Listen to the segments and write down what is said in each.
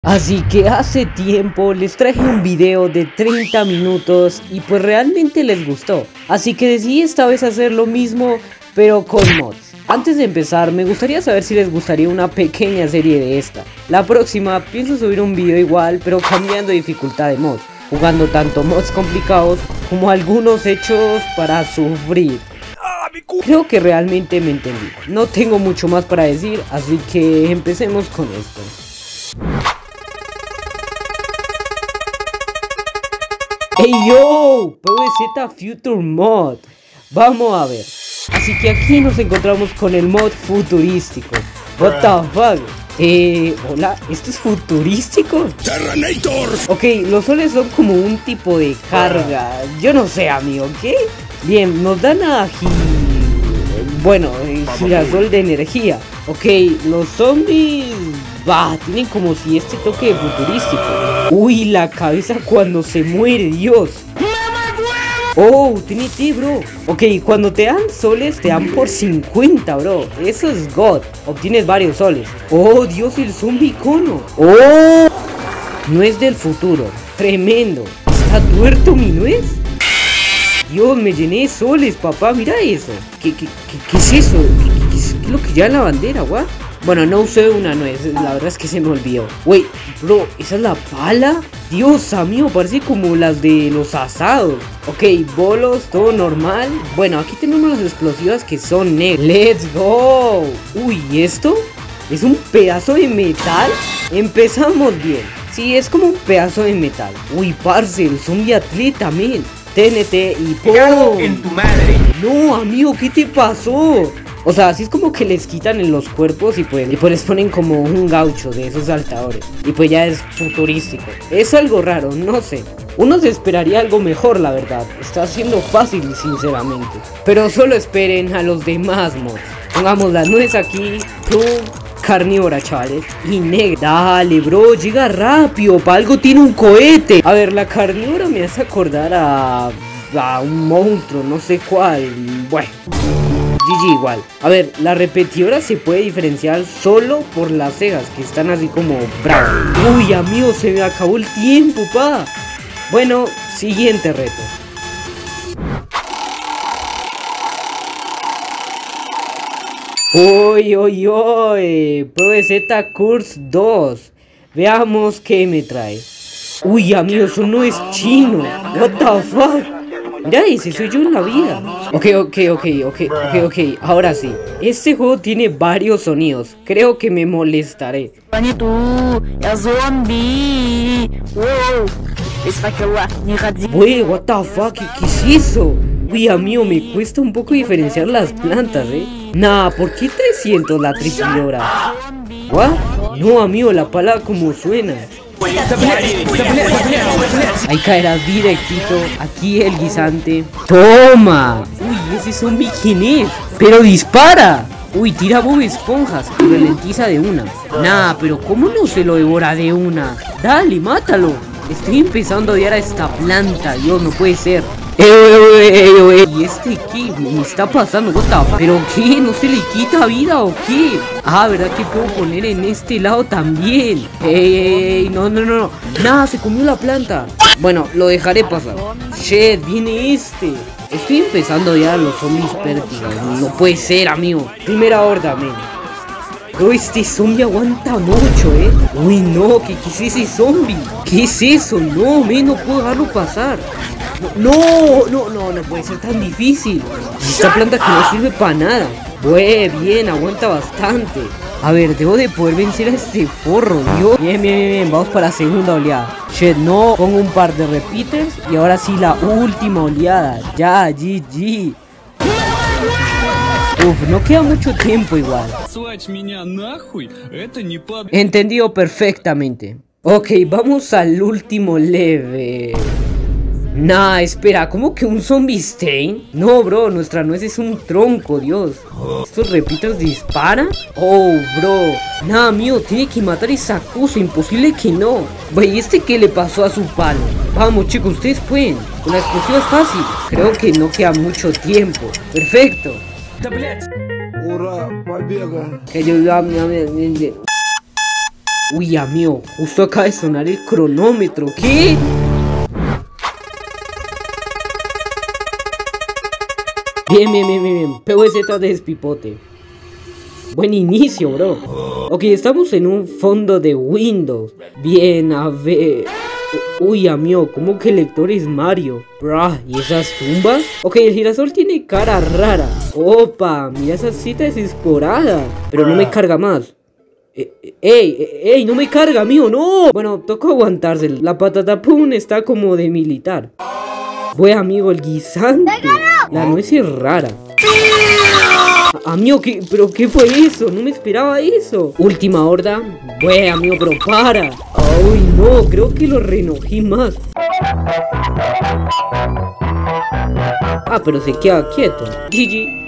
Así que hace tiempo les traje un video de 30 minutos y pues realmente les gustó. Así que decidí esta vez hacer lo mismo pero con mods. Antes de empezar me gustaría saber si les gustaría una pequeña serie de esta. La próxima pienso subir un video igual pero cambiando dificultad de mods, jugando tanto mods complicados como algunos hechos para sufrir. Creo que realmente me entendí. No tengo mucho más para decir, así que empecemos con esto. ¡Hey yo! PvZ Future Mod. Vamos a ver. Así que aquí nos encontramos con el mod futurístico. What the fuck? Hola, ¿esto es futurístico? Terranator. Ok, los soles son como un tipo de carga. Yo no sé, amigo, ¿qué? Bien, nos dan a girasol de energía. Ok, los zombies tienen como si este toque futurístico. Uy, la cabeza cuando se muere, Dios. Oh, TNT, bro. Ok, cuando te dan soles, te dan por 50, bro. Eso es God. Obtienes varios soles. Oh, Dios, el zombie cono. Oh, no es del futuro. Tremendo. ¿Está tuerto mi nuez? Dios, me llené de soles, papá. Mira eso. ¿Qué es eso? ¿Qué es lo que lleva en la bandera, what? Bueno, no usé una nuez, la verdad es que se me olvidó. Wait, bro, ¿esa es la pala? Dios, amigo, parece como las de los asados. Ok, bolos, todo normal. Bueno, aquí tenemos las explosivas que son negras. ¡Let's go! Uy, ¿y esto? ¿Es un pedazo de metal? Empezamos bien. Sí, es como un pedazo de metal. Uy, parce, el zombie atleta, men. TNT y ¡pum! En tu madre. No, amigo, ¿qué te pasó? O sea, así es como que les quitan en los cuerpos y pues les ponen como un gaucho de esos saltadores. Y pues ya es futurístico. Es algo raro, no sé. Uno se esperaría algo mejor, la verdad. Está siendo fácil, sinceramente. Pero solo esperen a los demás mods. Pongamos la nuez aquí. Carnívora, chavales. Y negra. Dale, bro, llega rápido. Para algo tiene un cohete. A ver, la carnívora me hace acordar a un monstruo, no sé cuál. Bueno, GG igual. A ver, la repetidora se puede diferenciar solo por las cejas, que están así como bravas. Uy, amigo, se me acabó el tiempo, pa. Bueno, siguiente reto. Uy, PvZ Curse 2. Veamos qué me trae. Uy, amigo, eso no es chino. What the fuck? Mira, ese soy yo en la vida. Ok, ahora sí. Este juego tiene varios sonidos. Creo que me molestaré. Wey, what the fuck, ¿qué es eso? Uy, amigo, me cuesta un poco diferenciar las plantas, Nah, ¿por qué 300 la tripidora? ¿What? No, amigo, la pala como suena. Ahí caerá directito. Aquí el guisante. ¡Toma! Uy, ese zombie quién es. ¡Pero dispara! Uy, tira Bob Esponjas y ralentiza de una. Nah, pero ¿cómo no se lo devora de una? Dale, mátalo. Estoy empezando a odiar a esta planta. Dios, no puede ser. ¿Y este qué? Me está pasando, ¿pero qué? ¿No se le quita vida o qué? Ah, ¿verdad que puedo poner en este lado también? No. Nada, se comió la planta. Bueno, lo dejaré pasar. Shit, viene este. Estoy empezando ya a los zombies pértigas. No puede ser, amigo. Primera horda, men. Pero este zombie aguanta mucho, Uy, no, ¿qué es ese zombie? ¿Qué es eso? No, men, no puedo dejarlo pasar. No puede ser tan difícil. Esta planta que no sirve para nada. Bien, aguanta bastante. A ver, debo de poder vencer a este forro, Dios. Bien, vamos para la segunda oleada. Shit, no, pongo un par de repeaters. Y ahora sí la última oleada. Ya, GG. Uf, no queda mucho tiempo igual. Entendido perfectamente. Ok, vamos al último level. Nah, espera, ¿cómo que un zombie stain? No, bro, nuestra nuez es un tronco, Dios. ¿Estos repitos disparan? Oh, bro. Nah, amigo, tiene que matar esa cosa, imposible que no. Güey, ¿este qué le pasó a su palo? Vamos, chicos, ustedes pueden. Con la explosiva es fácil. Creo que no queda mucho tiempo. Perfecto. Que yo Uy, amigo, justo acaba de sonar el cronómetro. ¿Qué? Bien. PVZ de despipote. Buen inicio, bro. Ok, estamos en un fondo de Windows. Bien, a ver. Uy, amigo, ¿cómo que el lector es Mario? Bruh, ¿y esas tumbas? Ok, el girasol tiene cara rara. Opa, mira esa cita desesporada. Pero no me carga más. ¡Ey! ¡No me carga, amigo! ¡No! Bueno, toca aguantarse. La patatapum está como de militar. Bue, amigo, el guisante. La nuez es rara. Amigo, ¿pero qué fue eso? No me esperaba eso. Última horda. Bue, amigo, pero para. Uy, no, creo que lo reenojé más. Pero se queda quieto. GG.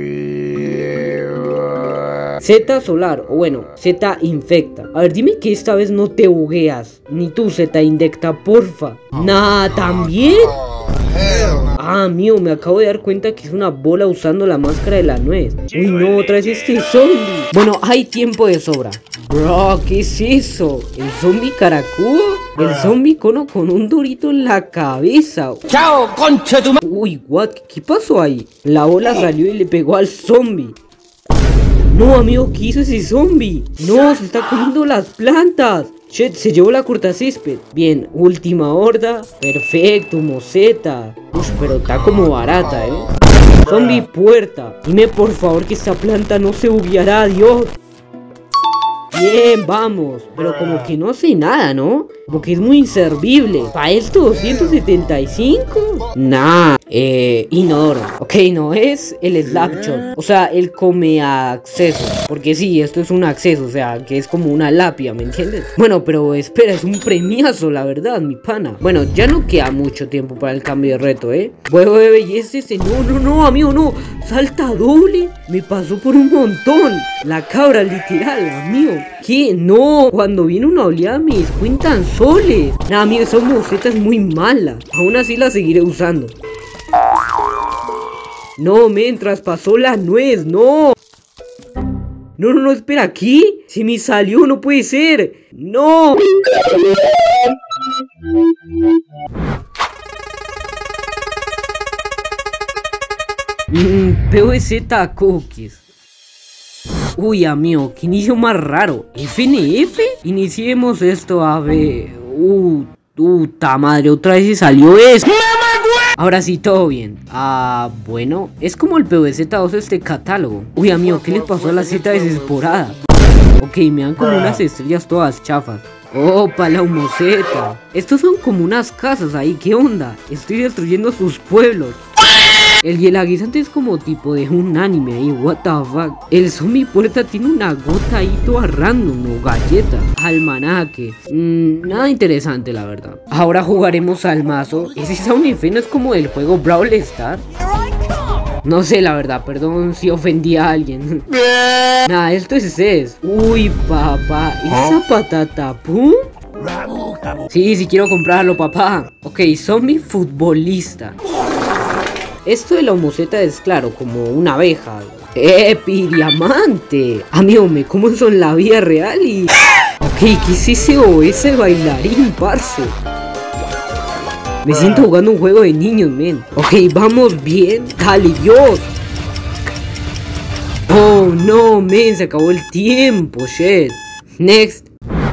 Z solar, o bueno, Z infecta. A ver, dime que esta vez no te bugueas. Ni tú, Z indecta, porfa. Nah, ¿también? Amigo, me acabo de dar cuenta que es una bola usando la máscara de la nuez. Uy, no, otra vez este zombie. Bueno, hay tiempo de sobra. Bro, ¿qué es eso? ¿El zombie caracudo? El zombie cono con un dorito en la cabeza. ¡Chao, concha tu madre! Uy, what? ¿Qué pasó ahí? La bola salió y le pegó al zombie. No, amigo, ¿qué hizo ese zombie? No, se está comiendo las plantas. Shit, se llevó la cortacésped. Bien, última horda. Perfecto, moseta. Uy, pero está como barata, Zombie puerta. Dime por favor que esta planta no se bugueará, Dios. Bien, vamos. Pero como que no hace nada, ¿no? Como que es muy inservible. ¿Para esto 275? Nah. Inodoro. Ok, no es el slapshot. O sea, el come acceso. Porque sí, esto es un acceso. O sea, que es como una lápida, ¿me entiendes? Bueno, pero espera, es un premiazo, la verdad, mi pana. Bueno, ya no queda mucho tiempo para el cambio de reto, Bebe, y es ese. No, amigo, no. Salta doble. Me pasó por un montón. La cabra, literal, amigo. ¿Qué? No. Cuando viene una oleada me descuentan soles. Nah, amigo, esa moseta es muy mala. Aún así la seguiré usando. No, mientras pasó la nuez, no. No, espera, ¿aquí? Se me salió, no puede ser. No. PVZ Cookies. Uy, amigo, qué inicio más raro. ¿FNF? Iniciemos esto, a ver. Puta madre, otra vez se salió eso. Ahora sí, todo bien. Bueno, es como el PVZ2 este catálogo. Uy, amigo, ¿qué le pasó a la Z desesporada? Ok, me dan como unas estrellas todas chafas. Opa, la humoseta. Estos son como unas casas ahí, ¿qué onda? Estoy destruyendo sus pueblos. El hielaguisante es como tipo de un anime ahí, what the fuck. El zombie puerta tiene una gota ahí toda random, o galleta. Almanaque. Nada interesante, la verdad. Ahora jugaremos al mazo. Ese Sound Effect no es como del juego Brawl Stars. No sé, la verdad, perdón si ofendí a alguien. Nada, esto es CES. Uy, papá, ¿esa patatapum? Sí, quiero comprarlo, papá. Ok, zombie futbolista. Esto de la homoseta es claro, como una abeja. ¡Diamante! Amigo, me como eso en la vida real y... Ok, ¿qué es ese bailarín, parce? Me siento jugando un juego de niños, men. Ok, vamos bien. Dale, Dios. Oh, no, men, se acabó el tiempo, shit. Next.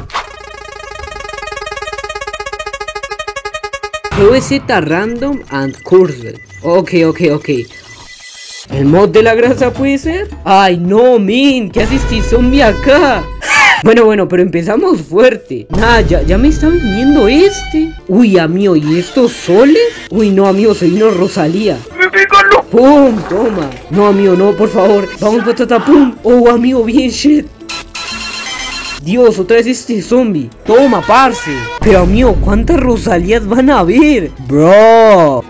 PVZ Random and Cursed. Ok. ¿El mod de la grasa puede ser? Ay, no, men, ¿qué haces este zombie acá? Bueno, pero empezamos fuerte. Nah, ya me está viniendo este. Uy, amigo, ¿y estos soles? Uy, no, amigo, se vino Rosalía. ¡Pum! Toma. No, amigo, no, por favor. Vamos, patata, pum. Oh, amigo, bien, shit. Dios, otra vez este zombie. Toma, parce. Pero amigo, ¿cuántas Rosalías van a haber? Bro.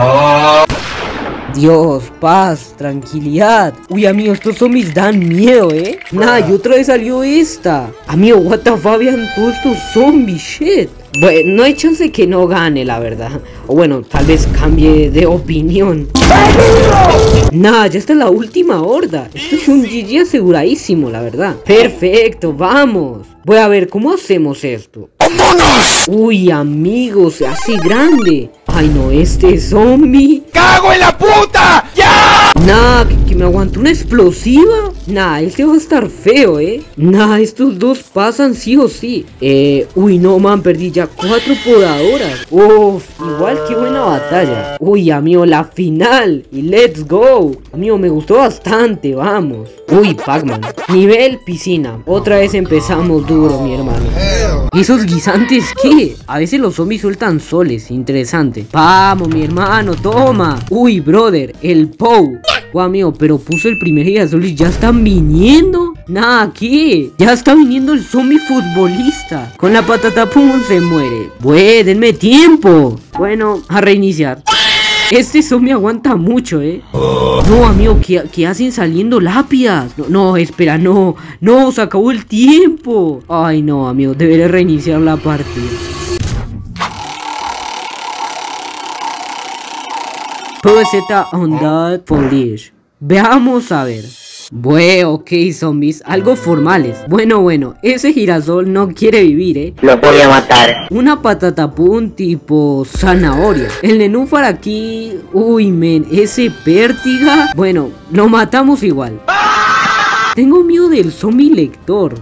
Dios, paz, tranquilidad. Uy, amigo, estos zombies dan miedo, Nah, y otra vez salió esta. Amigo, what the fuck, vean todos estos zombies, shit. Bueno, no hay chance que no gane, la verdad. O bueno, tal vez cambie de opinión. Nah, ya está la última horda. Esto es un GG aseguradísimo, la verdad. Perfecto, vamos. Voy a ver, ¿cómo hacemos esto? ¡Vámonos! Uy, amigo, se hace grande. Ay, no, este zombie. ¡Cago en la puta! ¡Ya! Nah, que me aguantó una explosiva. Nah, este va a estar feo, Nah, estos dos pasan sí o sí. Uy, no, man, perdí ya 4 podadoras. Uf, igual qué buena batalla. Uy, amigo, la final. Y let's go. Amigo, me gustó bastante, vamos. Uy, Pac-Man. Nivel piscina. Otra vez empezamos duro, mi hermano. ¿Y esos guisantes qué? A veces los zombies sueltan soles, interesante. Vamos, mi hermano, toma. Uy, brother, el Pou. Guau, amigo, pero puso el primer girasol y ya están viniendo. Nah, ¿qué? Ya está viniendo el zombie futbolista. Con la patata pum se muere. Pues, denme tiempo. Bueno, a reiniciar. Este zombie aguanta mucho, No, amigo, ¿qué hacen saliendo lápidas? No, espera, no, se acabó el tiempo. Ay, no, amigo, deberé reiniciar la partida. PZ on that foliage. Veamos a ver. Bueno, ok, zombies, algo formales. Bueno, ese girasol no quiere vivir, Lo voy a matar. Una patatapún tipo zanahoria. El nenúfar aquí. Uy, men, ese pértiga. Bueno, lo matamos igual. Tengo miedo del zombie lector.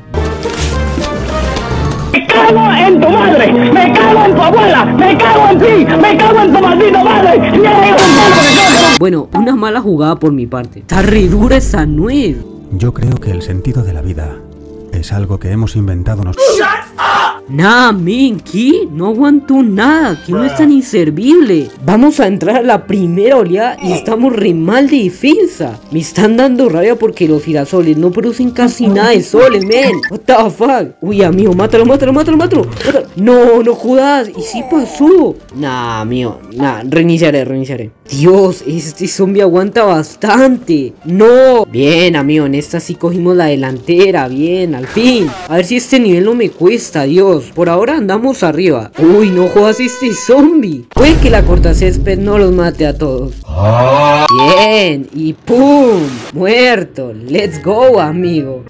¡Me cago en tu madre! ¡Me cago en tu abuela! ¡Me cago en ti! ¡Me cago en tu maldita madre! Bueno, una mala jugada por mi parte. Está re dura esa nuez. Yo creo que el sentido de la vida es algo que hemos inventado nosotros. Nah, men, ¿qué? No aguanto nada, que no es tan inservible. Vamos a entrar a la primera oleada y estamos re mal de defensa. Me están dando rabia porque los girasoles no producen casi nada de soles, men. What the fuck. Uy, amigo, mátalo. No jodas. ¿Y si pasó? Nah, amigo, reiniciaré. Dios, este zombie aguanta bastante. No. Bien, amigo, en esta sí cogimos la delantera. Bien, al fin. A ver si este nivel no me cuesta, Dios. Por ahora andamos arriba. Uy, no jodas este zombie. Puede que la cortacésped no los mate a todos. Bien, y ¡pum! Muerto. Let's go, amigo.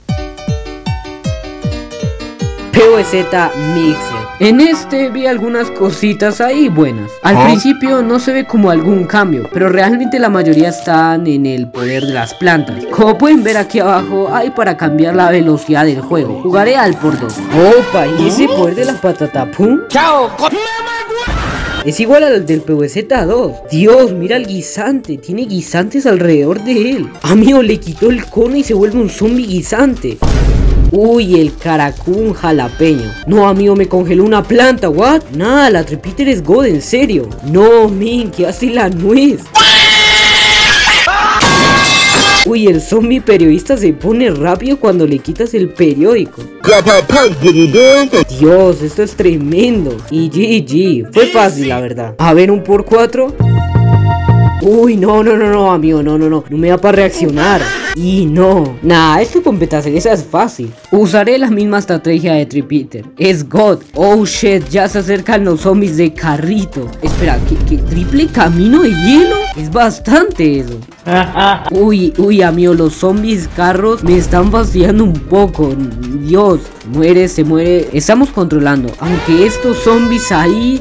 POZ Mixer. En este vi algunas cositas ahí buenas. Al principio no se ve como algún cambio, pero realmente la mayoría están en el poder de las plantas. Como pueden ver aquí abajo, hay para cambiar la velocidad del juego. Jugaré al por 2. Opa, ¿y ese poder de la patatapum? ¡Chao! Es igual al del PVZ2. Dios, mira el guisante. Tiene guisantes alrededor de él. Amigo, le quitó el cono y se vuelve un zombie guisante. Uy, el caracún jalapeño. No, amigo, me congeló una planta. ¿What? Nada, la Tripiter es God, en serio. No, men, ¿qué hace la nuez? Uy, el zombie periodista se pone rápido cuando le quitas el periódico. Dios, esto es tremendo. Y GG, fue fácil la verdad. A ver, un por 4. Uy, no, amigo, no me da para reaccionar. Y no, nah, esto con Petacereza es fácil. Usaré la misma estrategia de Tripiter. Es God. Oh shit, ya se acercan los zombies de carrito. Espera, ¿qué triple camino de hielo? Es bastante eso. Uy, amigo, los zombies carros me están fastidiando un poco. Dios, se muere. Estamos controlando, aunque estos zombies ahí...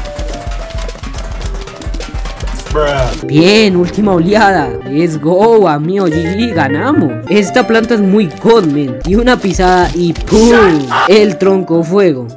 Bien, última oleada. Let's go, amigo, GG, ganamos. Esta planta es muy god, man. Y una pisada y ¡pum! El tronco fuego.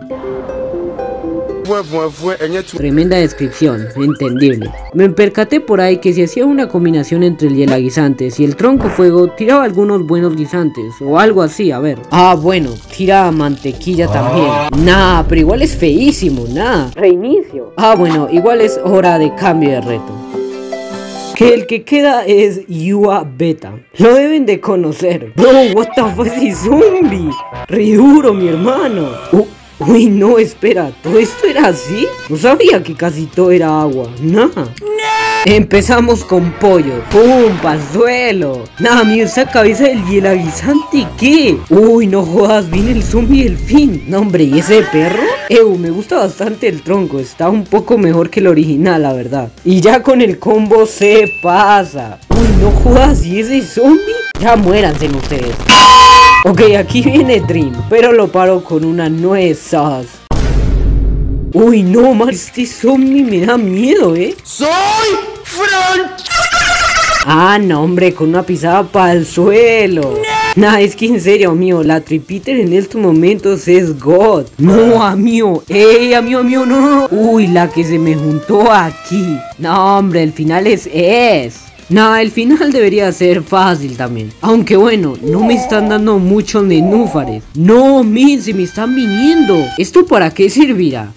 Tremenda descripción, entendible. Me percaté por ahí que si hacía una combinación entre el hielaguisantes y el tronco fuego, tiraba algunos buenos guisantes o algo así, a ver. Ah, bueno, tira mantequilla también. Nah, pero igual es feísimo, nah. Reinicio. Ah, bueno, igual es hora de cambio de reto. Que el que queda es Yua Beta. Lo deben de conocer. Bro, what the fuck is zombie? Re duro, mi hermano. Uy, no, espera, ¿todo esto era así? No sabía que casi todo era agua. Nah. Empezamos con pollo. ¡Pum! ¡Pal suelo! Nada, mío, esa cabeza del hielaguisante, ¿qué? Uy, no jodas, viene el zombie del fin. No, hombre, ¿y ese perro? Me gusta bastante el tronco. Está un poco mejor que el original, la verdad. Y ya con el combo se pasa. Uy, no jodas, ¿y ese zombie? Ya muéranse ustedes. Ok, aquí viene Dream, pero lo paro con una nuez sauce. Uy, no, man, este zombie me da miedo, ¡Soy Fran! Ah, no, hombre, con una pisada para el suelo. Nah, es que en serio, amigo, la Tripiter en estos momentos es God. No, amigo, amigo, no. Uy, la que se me juntó aquí. No, hombre, el final es. Nah, el final debería ser fácil también. Aunque bueno, no me están dando muchos nenúfares. No, men, se me están viniendo. ¿Esto para qué servirá?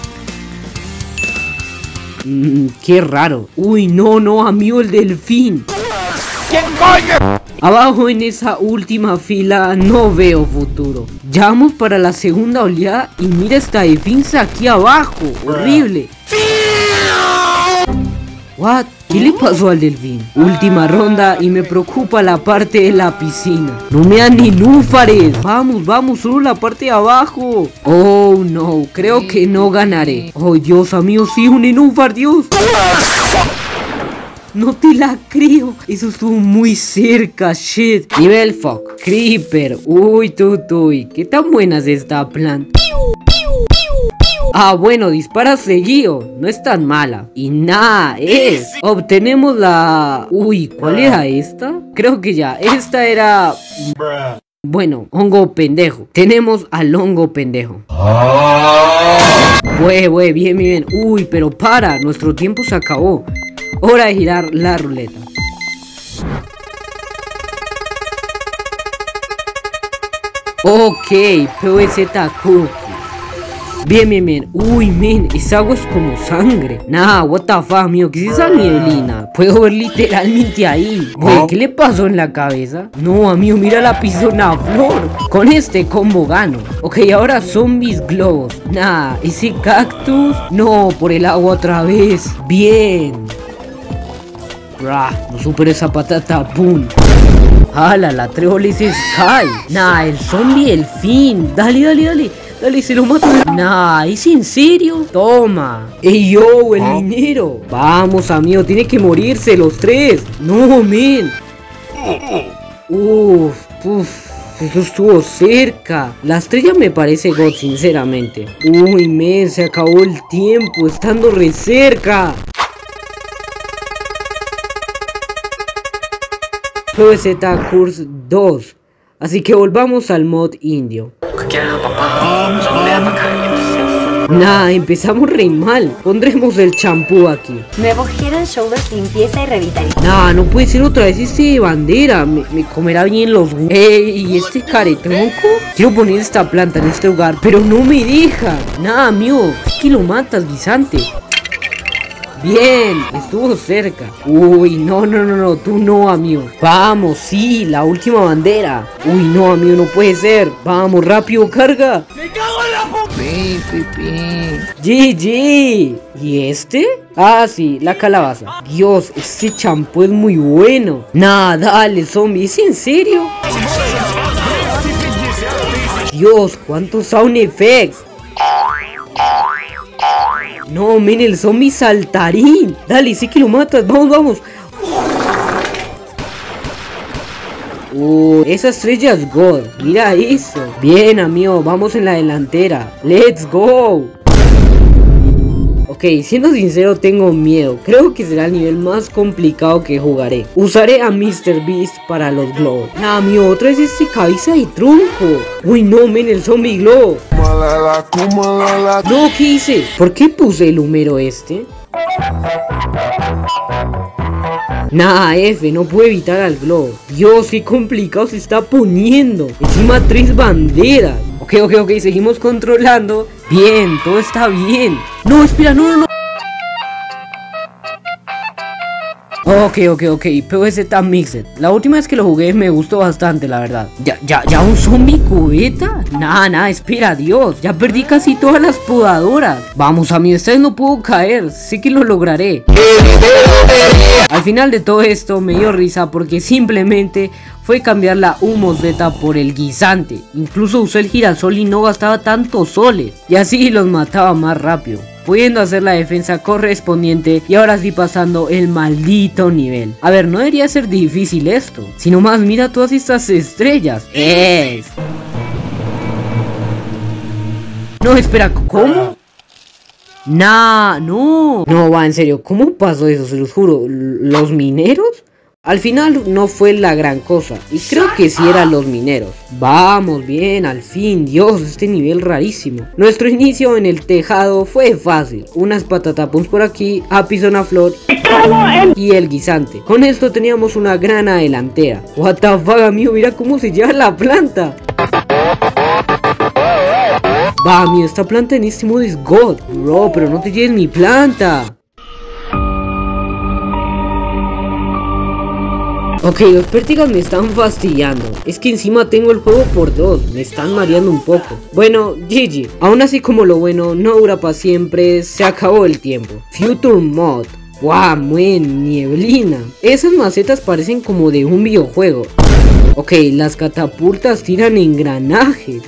Qué raro. Uy, no, amigo, el delfín. ¿Quién coño? Abajo en esa última fila no veo futuro. Ya vamos para la segunda oleada y mira esta defensa aquí abajo. Horrible. What? ¿Qué le pasó al delfín? Última ronda y me preocupa la parte de la piscina. No me dan ni núfares. Vamos, solo la parte de abajo. Oh no, creo que no ganaré. Oh Dios, amigo, sí, un nenúfar, Dios. No te la creo. Eso estuvo muy cerca, shit. Nivel fuck. Creeper. Uy, tutuy. ¿Qué tan buena es esta planta? Ah, bueno, dispara seguido. No es tan mala. Y nada, obtenemos la... Uy, ¿cuál era esta? Creo que ya. Esta era... Bueno, hongo pendejo. Tenemos al hongo pendejo. Bien. Uy, pero para. Nuestro tiempo se acabó. Hora de girar la ruleta. Ok, PVZ Cookie. Bien. Uy, men, esa agua es como sangre. Nah, what the fuck, amigo, ¿qué es esa nieblina? Puedo ver literalmente ahí. Güey, ¿qué le pasó en la cabeza? No, amigo, mira la pisona flor. Con este combo gano. Ok, ahora zombies globos. Nah, ese cactus. No, por el agua otra vez. Bien. No supero esa patata, boom. Ala, la trébol Sky. Nah, el zombie el fin. Dale, se lo mato. Nah, ¿es en serio? Toma. Ey, yo, el minero. Vamos, amigo, tiene que morirse los tres. No, men. Eso estuvo cerca. La estrella me parece God, sinceramente. Uy, men, se acabó el tiempo, estando re cerca. PVZ Curse 2. Así que volvamos al mod indio. Nah, empezamos re mal. Pondremos el champú aquí. Nuevo Head and Shoulders limpieza y revitalización. Nah, no puede ser otra vez este bandera. Me comerá bien los... ¿Y este caretronco? Quiero poner esta planta en este lugar, pero no me deja. Nah, amigo, es que lo matas, guisante. Bien, estuvo cerca. Uy, no, tú no, amigo. Vamos, sí, la última bandera. Uy, no, amigo, no puede ser. Vamos, rápido, carga. ¡Me cago en la puta! GG. ¿Y este? Ah, sí, la calabaza. Dios, este champú es muy bueno. Nah, dale, zombie, ¿es en serio? Dios, cuántos sound effects. No, men, el zombie saltarín. Dale, sé que lo matas. Vamos. Esa estrella es God. Mira eso. Bien, amigo, vamos en la delantera. Let's go. Ok, siendo sincero, tengo miedo. Creo que será el nivel más complicado que jugaré. Usaré a Mr. Beast para los globos. Nah, amigo, otra vez este cabeza de tronco. Uy, no, men, el zombie globo. No, ¿qué hice? ¿Por qué puse el humero este? Nah, F, no puedo evitar al globo. Dios, qué complicado se está poniendo. Encima 3 banderas. Ok, seguimos controlando. Bien, todo está bien. No, espera, no. Ok, PvZ Mixed. La última vez que lo jugué me gustó bastante, la verdad. ¿Ya un zombie cubeta? Nada, espera, Dios. Ya perdí casi todas las podadoras. Vamos, amigo, esta vez no puedo caer. Sé que lo lograré. Al final de todo esto me dio risa porque simplemente fue cambiar la Humosbeta por el guisante. Incluso usé el girasol y no gastaba tantos soles. Y así los mataba más rápido, pudiendo hacer la defensa correspondiente y ahora sí pasando el maldito nivel. A ver, no debería ser difícil esto, si nomás mira todas estas estrellas. No, espera, ¿cómo? No, va, en serio, ¿cómo pasó eso? Se los juro, ¿los mineros? Al final no fue la gran cosa, y creo que sí eran los mineros. Vamos, bien, al fin, Dios, este nivel rarísimo. Nuestro inicio en el tejado fue fácil. Unas patatapuns por aquí, Apis una flor y el guisante. Con esto teníamos una gran delantera. What the fuck, amigo, mira cómo se lleva la planta. Va, amigo, esta planta en este modo es God. Bro, pero no te lleves mi planta. Ok, los pértigas me están fastidiando. Es que encima tengo el juego por 2. Me están mareando un poco. Bueno, GG. Aún así, como lo bueno no dura para siempre, se acabó el tiempo. Future Mod. Wow, buen nieblina. Esas macetas parecen como de un videojuego. Ok, las catapultas tiran engranajes.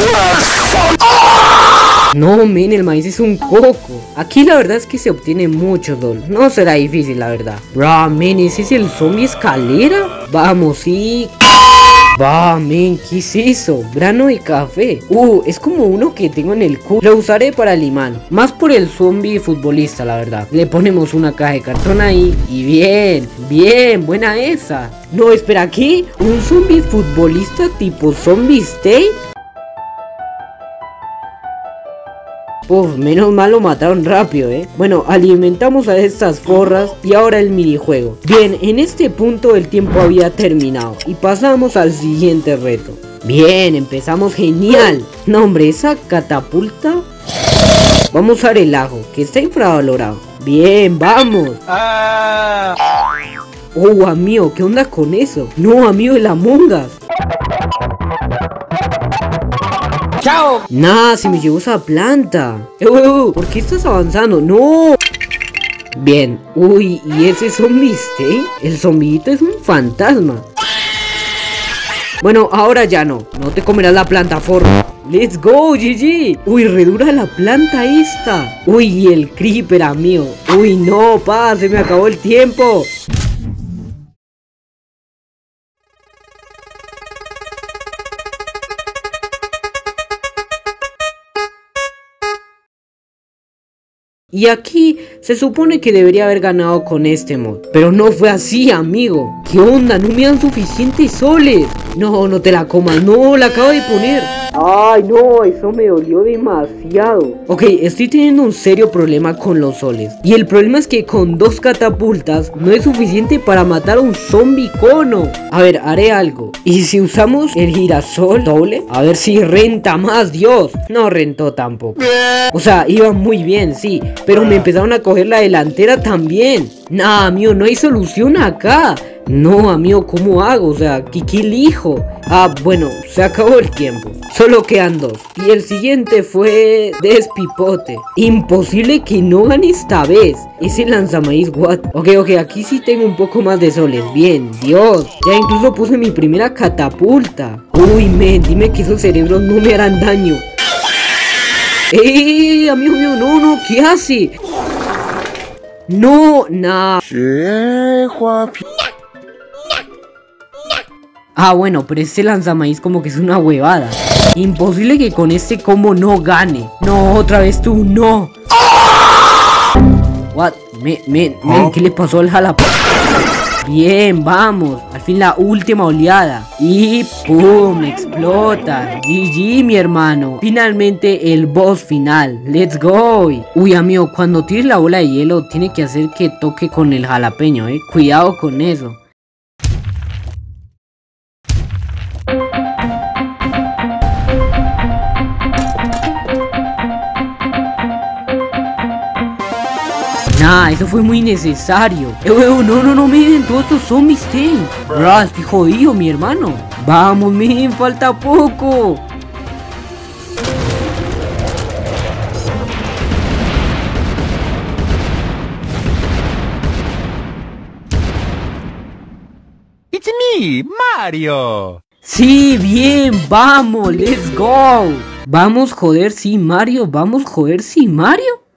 No, men, el maíz es un coco. Aquí la verdad es que se obtiene mucho dol. No será difícil, la verdad. Bro, men, ¿ese es el zombie escalera? Vamos, sí. Va, men, ¿qué es eso? Grano de café. Es como uno que tengo en el culo. Lo usaré para el imán. Más por el zombie futbolista, la verdad. Le ponemos una caja de cartón ahí. Y bien, buena esa. No, espera, ¿qué? ¿Un zombie futbolista tipo Zombie State? Menos mal lo mataron rápido, Bueno, alimentamos a estas forras y ahora el minijuego. Bien, en este punto el tiempo había terminado y pasamos al siguiente reto. Bien, empezamos genial. No, hombre, esa catapulta. Vamos a usar el ajo, que está infravalorado. Bien, vamos. Oh, amigo, ¿qué onda con eso? No, amigo, el Among Us. ¡Chao! Nah, se me llevó esa planta. ¿Por qué estás avanzando? ¡No! Bien, ¿y ese zombie State? El zombito es un fantasma. Bueno, ahora ya no te comerás la planta, forro. Let's go, GG. Redura la planta esta. Y el creeper, amigo. No, se me acabó el tiempo. Y aquí se supone que debería haber ganado con este mod, pero no fue así, amigo. ¿Qué onda? No me dan suficientes soles. No te la comas, no, la acabo de poner. Ay, no, eso me dolió demasiado. Ok, estoy teniendo un serio problema con los soles. Y el problema es que con 2 catapultas no es suficiente para matar a un zombie cono. A ver, haré algo. ¿Y si usamos el girasol doble? A ver si renta más, Dios. No rentó tampoco. O sea, iba muy bien, sí, pero me empezaron a coger la delantera también. Nah, amigo, no hay solución acá. No, amigo, ¿cómo hago? O sea, ¿qué elijo? Bueno, se acabó el tiempo. Solo quedan 2. Y el siguiente fue Despipote. Imposible que no gane esta vez. Ese lanzamaíz, what? Ok, aquí sí tengo un poco más de soles. Bien, Dios. Ya incluso puse mi primera catapulta. Men, dime que esos cerebros no me harán daño. Amigo mío, no, ¿qué hace? No, nah. Bueno, pero este lanzamaíz como que es una huevada. Imposible que con este combo no gane. No, otra vez tú, no. What? ¿Qué le pasó al jalapeno? Bien, vamos. Al fin la última oleada. Y ¡pum! Explota. GG, mi hermano. Finalmente el boss final. Let's go. Amigo, cuando tires la bola de hielo tiene que hacer que toque con el jalapeño, Cuidado con eso. Nah, eso fue muy necesario. No, miren, todos estos zombies, ten. Bro, estoy jodido, mi hermano. Vamos, men, falta poco. It's me, Mario. Sí, bien, vamos, let's go. Vamos, joder, sí, Mario. Vamos, joder, sí, Mario.